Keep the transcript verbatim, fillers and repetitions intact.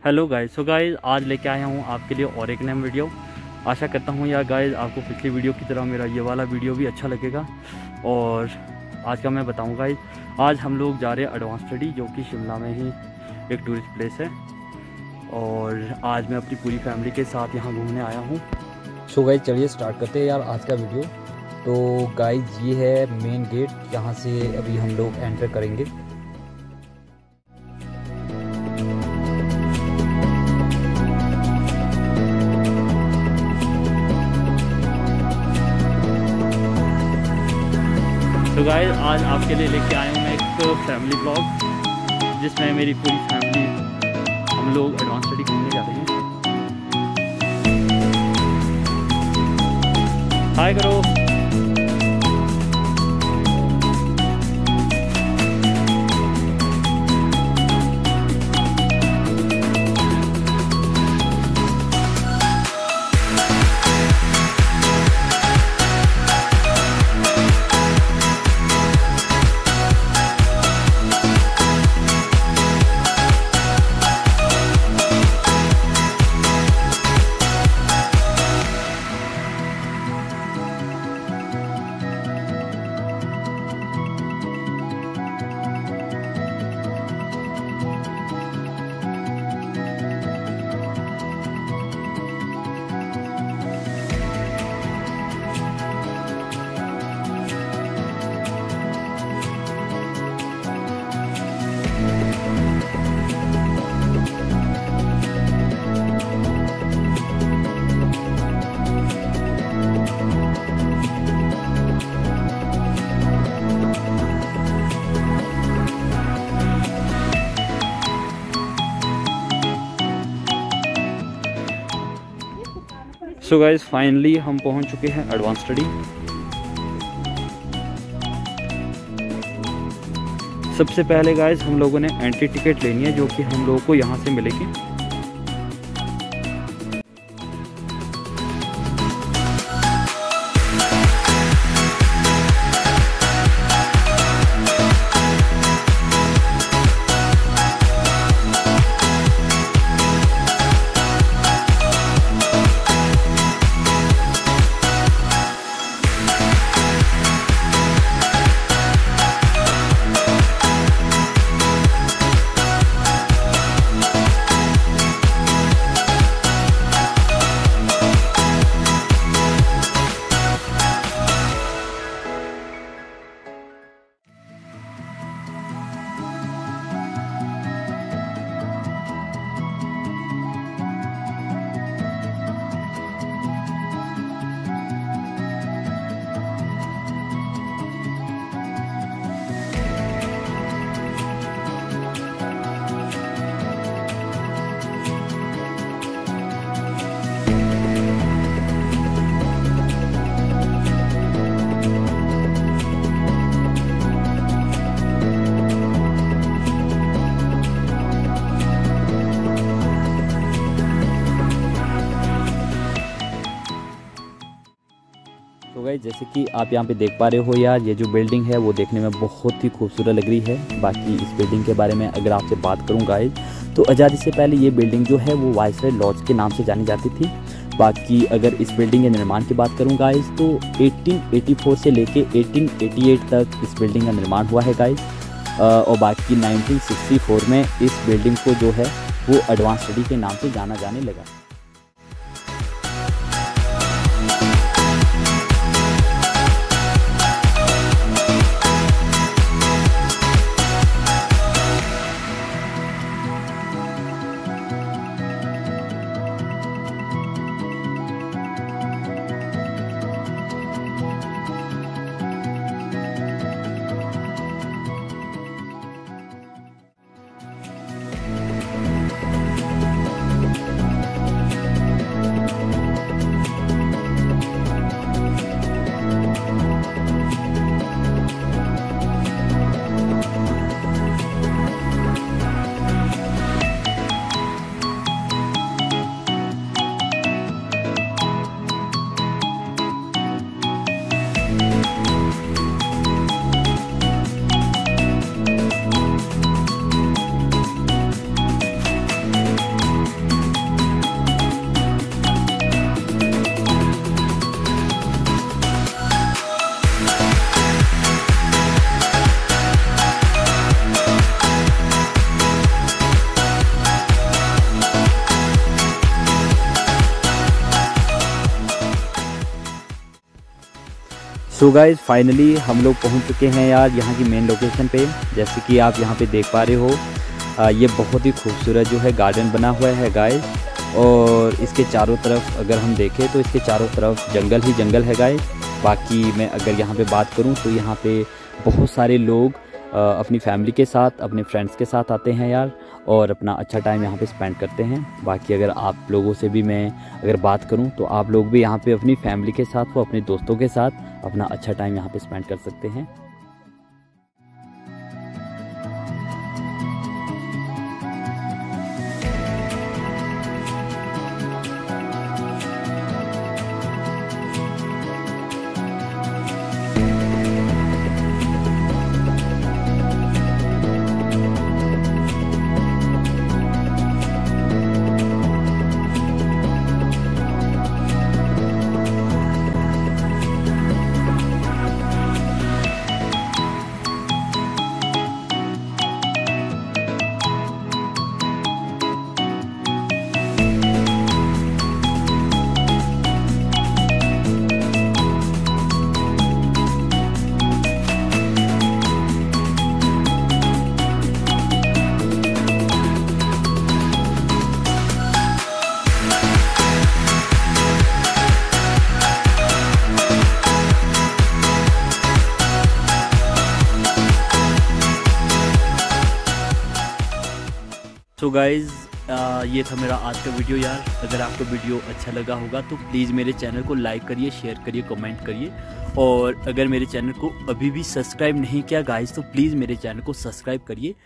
Hello guys, so guys आज लेके आया हूँ आपके लिए और एक नया वीडियो। आशा करता हूँ यार गाइस आपको पिछली वीडियो की तरह मेरा ये वाला वीडियो भी अच्छा लगेगा। और आज का मैं बताऊँ गाइस, आज हम लोग जा रहे हैं एडवांस स्टडी, जो कि शिमला में ही एक टूरिस्ट प्लेस है। और आज मैं अपनी पूरी फैमिली के साथ यहाँ घूमने आया हूँ। सो गाइस चलिए स्टार्ट करते हैं यार आज का वीडियो। तो गाइस ये है मेन गेट, यहाँ से अभी हम लोग एंटर करेंगे। तो गाइस आज आपके लिए लेके आया हूँ मैं एक फैमिली ब्लॉग, जिसमें मेरी पूरी फैमिली हम लोग एडवांस स्टडी घूमने जा रहे हैं। हाय करो। सो गाइस फाइनली हम पहुंच चुके हैं एडवांस स्टडी। सबसे पहले गाइस हम लोगों ने एंट्री टिकट लेनी है, जो कि हम लोगों को यहाँ से मिलेगी। तो गाइस जैसे कि आप यहाँ पे देख पा रहे हो यार, ये जो बिल्डिंग है वो देखने में बहुत ही खूबसूरत लग रही है। बाकी इस बिल्डिंग के बारे में अगर आपसे बात करूँ गाइस, तो आज़ादी से पहले ये बिल्डिंग जो है वो वाइसरॉय लॉज के नाम से जानी जाती थी। बाकी अगर इस बिल्डिंग के निर्माण की बात करूँ गाइस, तो अठारह सौ चौरासी से लेके अठारह सौ अट्ठासी तक इस बिल्डिंग का निर्माण हुआ है गाइस। और बाकी उन्नीस सौ चौंसठ में इस बिल्डिंग को जो है वो एडवांस स्टडी के नाम से जाना जाने लगा। सो गाइज फाइनली हम लोग पहुंच चुके हैं यार यहाँ की मेन लोकेशन पे। जैसे कि आप यहाँ पे देख पा रहे हो, आ, ये बहुत ही खूबसूरत जो है गार्डन बना हुआ है गाइज। और इसके चारों तरफ अगर हम देखें तो इसके चारों तरफ जंगल ही जंगल है गाइज। बाकी मैं अगर यहाँ पे बात करूँ तो यहाँ पे बहुत सारे लोग आ, अपनी फैमिली के साथ, अपने फ्रेंड्स के साथ आते हैं यार, और अपना अच्छा टाइम यहाँ पे स्पेंड करते हैं। बाकी अगर आप लोगों से भी मैं अगर बात करूँ तो आप लोग भी यहाँ पे अपनी फैमिली के साथ व अपने दोस्तों के साथ अपना अच्छा टाइम यहाँ पे स्पेंड कर सकते हैं। सो गाइज़ ये था मेरा आज का वीडियो यार। अगर आपको वीडियो अच्छा लगा होगा तो प्लीज़ मेरे चैनल को लाइक करिए, शेयर करिए, कमेंट करिए। और अगर मेरे चैनल को अभी भी सब्सक्राइब नहीं किया गाइज़ तो प्लीज़ मेरे चैनल को सब्सक्राइब करिए